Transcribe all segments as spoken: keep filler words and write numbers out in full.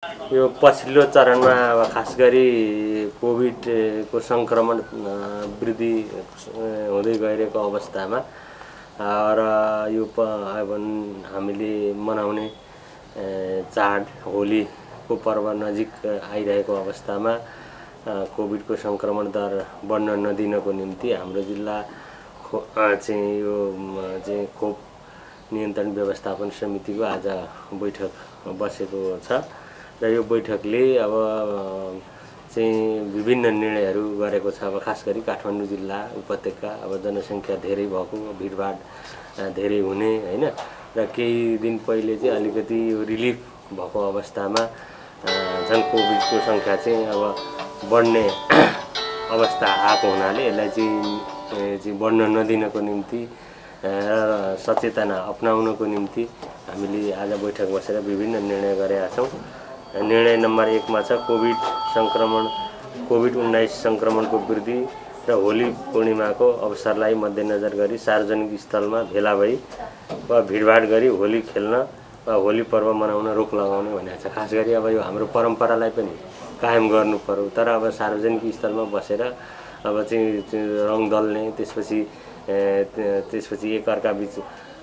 यो पछिल्लो चरणमा अब खास गरी कोभिडको सङ्क्रमण वृद्धि हुँदै गइरहेको अवस्थामा र यो अब हामीले मनाउने चाड होलीको पर्व नजिक आइरहेको अवस्थामा कोभिडको सङ्क्रमण दर बढ्न नदिनको निम्ति हाम्रो जिल्ला चाहिँ यो चाहिँ खोप नियन्त्रण व्यवस्थापन समितिको आज बैठक बसेको छ र यो बैठकले अब चाहिँ विभिन्न निर्णयहरू गरेको छ। अब खास गरी काठमाडौँ जिल्ला उपत्यका अब जनसङ्ख्या धेरै भएको भिडभाड धेरै हुने हैन र केही दिन पहिले चाहिँ अलिकति रिलिफ भएको अवस्थामा झन् कोभिडको सङ्ख्या चाहिँ अब बढ्ने अवस्था आएको हुनाले यसलाई चाहिँ चाहिँ बढ्न नदिनको निम्ति र सचेतना अपनाउनको निम्ति हामीले आज बैठक बसेर विभिन्न निर्णय गरेका छौँ। निर्णय नम्बर एकमा छ कोभिड सङ्क्रमण कोभिड उन्नाइस सङ्क्रमणको वृद्धि र होली पूर्णिमाको अवसरलाई मध्यनजर गरी सार्वजनिक स्थलमा भेला भई वा भिडभाड गरी होली खेल्न वा होली पर्व मनाउन रोक लगाउने भनेको छ। खास गरी अब यो हाम्रो परम्परालाई पनि कायम गर्नु पर्यो, तर अब सार्वजनिक स्थलमा बसेर अब चाहिँ रङ दल्ने त्यसपछि त्यसपछि एकअर्का बिच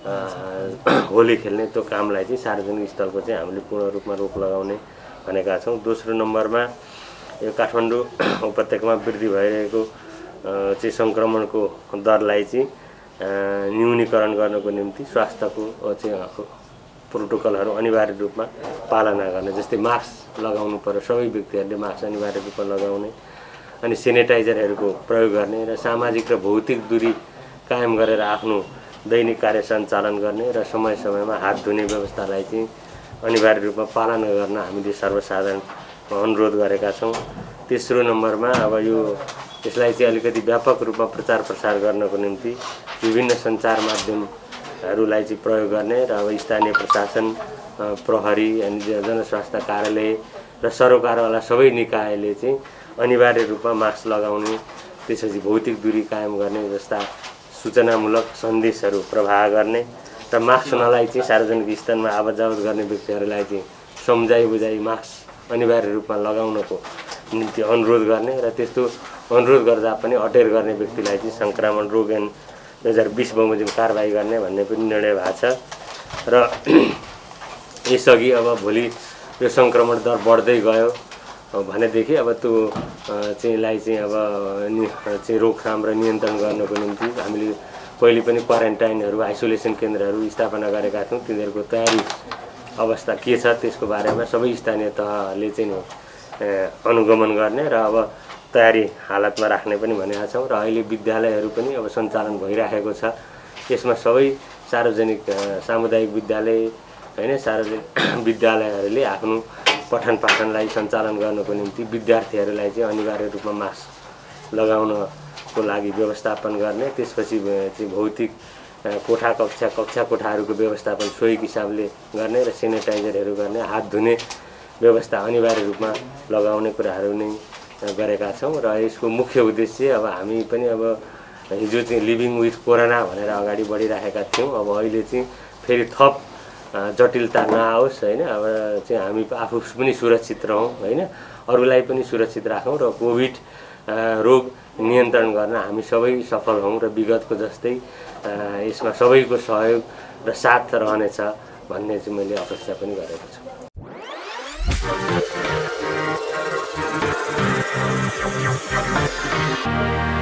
होली खेल्ने त्यो कामलाई चाहिँ सार्वजनिक स्थलको चाहिँ हामीले पूर्ण रूपमा रोक लगाउने भनेका छौँ। दोस्रो नम्बरमा यो काठमाडौँ उपत्यकामा वृद्धि भइरहेको चाहिँ सङ्क्रमणको दरलाई चाहिँ न्यूनीकरण गर्नको निम्ति स्वास्थ्यको चाहिँ प्रोटोकलहरू अनिवार्य रूपमा पालना गर्ने, जस्तै मास्क लगाउनु पर्यो, सबै व्यक्तिहरूले मास्क अनिवार्य रूपमा लगाउने, अनि सेनिटाइजरहरूको प्रयोग गर्ने र सामाजिक र भौतिक दूरी कायम गरेर आफ्नो दैनिक कार्य सञ्चालन गर्ने र समय समयमा हात धुने व्यवस्थालाई चाहिँ अनिवार्य रूपमा पालना गर्न हामीले सर्वसाधारण अनुरोध गरेका छौँ। तेस्रो नम्बरमा अब यो यसलाई चाहिँ अलिकति व्यापक रूपमा प्रचार प्रसार गर्नको निम्ति विभिन्न सञ्चार माध्यमहरूलाई चाहिँ प्रयोग गर्ने र अब स्थानीय प्रशासन, प्रहरी अनि जनस्वास्थ्य कार्यालय र सरोकारवाला सबै निकायले चाहिँ अनिवार्य रूपमा मास्क लगाउने, त्यसपछि भौतिक दूरी कायम गर्ने जस्ता सूचनामूलक सन्देशहरू प्रवाह गर्ने र मास्क नलाई चाहिँ सार्वजनिक स्थानमा आवत जावत गर्ने व्यक्तिहरूलाई चाहिँ सम्झाइ बुझाइ मास्क अनिवार्य रूपमा लगाउनको निम्ति अनुरोध गर्ने र त्यस्तो अनुरोध गर्दा पनि अटेर गर्ने व्यक्तिलाई चाहिँ सङ्क्रमण रोग ऐन दुई हजार बिस बमोजिम कारबाही गर्ने भन्ने पनि निर्णय भएको छ। र यसअघि अब भोलि यो सङ्क्रमण दर बढ्दै गयो भनेदेखि अब त्यो चाहिँलाई चाहिँ अब चाहिँ रोकथाम र नियन्त्रण गर्नको निम्ति हामीले पहिले पनि क्वारेन्टाइनहरू आइसोलेसन केन्द्रहरू स्थापना गरेका छौँ। तिनीहरूको तयारी अवस्था के छ त्यसको बारेमा सबै स्थानीय तहले चाहिँ अनुगमन गर्ने र अब तयारी हालतमा राख्ने पनि भनेका छौँ। र अहिले विद्यालयहरू पनि अब सञ्चालन भइराखेको छ। यसमा सबै सार्वजनिक सामुदायिक विद्यालय हैन सार्वजनिक विद्यालयहरूले आफ्नो पठन पाठनलाई सञ्चालन गर्नको निम्ति विद्यार्थीहरूलाई चाहिँ अनिवार्य रूपमा मास्क लगाउनको लागि व्यवस्थापन गर्ने, त्यसपछि चाहिँ भौतिक कोठा कक्षा कक्षा कोठाहरूको व्यवस्थापन सोही हिसाबले गर्ने र सेनिटाइजरहरू गर्ने, हात धुने व्यवस्था अनिवार्य रूपमा लगाउने कुराहरू नै गरेका छौँ। र यसको मुख्य उद्देश्य अब हामी पनि अब हिजो चाहिँ लिभिङ विथ कोरोना भनेर अगाडि बढिराखेका थियौँ। अब अहिले चाहिँ फेरि थप जटिलता नआओस् हैन, अब चाहिँ हामी आफू पनि सुरक्षित रहौँ हैन, अरूलाई पनि सुरक्षित राखौँ र कोभिड रोग नियन्त्रण गर्न हामी सबै सफल हौँ र विगतको जस्तै यसमा सबैको सहयोग र साथ रहनेछ भन्ने चाहिँ मैले अपेक्षा पनि गरेको छु।